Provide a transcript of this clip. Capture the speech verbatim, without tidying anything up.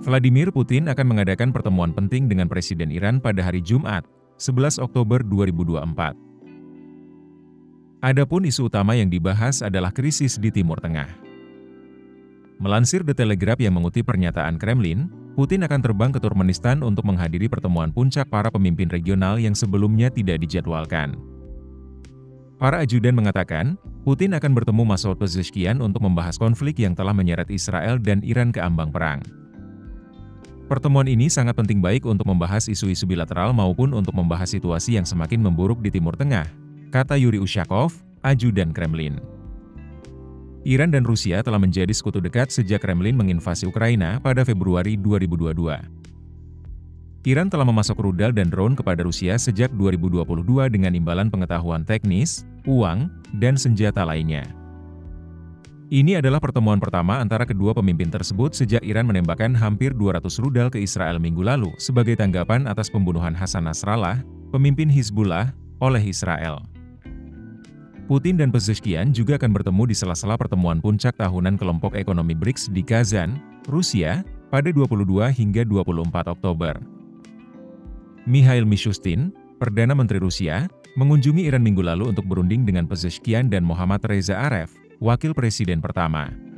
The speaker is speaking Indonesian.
Vladimir Putin akan mengadakan pertemuan penting dengan Presiden Iran pada hari Jumat, sebelas Oktober dua ribu dua puluh empat. Adapun isu utama yang dibahas adalah krisis di Timur Tengah. Melansir The Telegraph yang mengutip pernyataan Kremlin, Putin akan terbang ke Turkmenistan untuk menghadiri pertemuan puncak para pemimpin regional yang sebelumnya tidak dijadwalkan. Para ajudan mengatakan, Putin akan bertemu Masoud Pezeshkian untuk membahas konflik yang telah menyeret Israel dan Iran ke ambang perang. Pertemuan ini sangat penting baik untuk membahas isu-isu bilateral maupun untuk membahas situasi yang semakin memburuk di Timur Tengah, kata Yuri Ushakov, ajudan Kremlin. Iran dan Rusia telah menjadi sekutu dekat sejak Kremlin menginvasi Ukraina pada Februari dua ribu dua puluh dua. Iran telah memasok rudal dan drone kepada Rusia sejak dua ribu dua puluh dua dengan imbalan pengetahuan teknis, uang, dan senjata lainnya. Ini adalah pertemuan pertama antara kedua pemimpin tersebut sejak Iran menembakkan hampir dua ratus rudal ke Israel minggu lalu sebagai tanggapan atas pembunuhan Hassan Nasrallah, pemimpin Hizbullah, oleh Israel. Putin dan Pezeshkian juga akan bertemu di sela-sela pertemuan puncak tahunan kelompok ekonomi B R I C S di Kazan, Rusia, pada dua puluh dua hingga dua puluh empat Oktober. Mikhail Mishustin, Perdana Menteri Rusia, mengunjungi Iran minggu lalu untuk berunding dengan Pezeshkian dan Mohammad Reza Aref, Wakil Presiden pertama.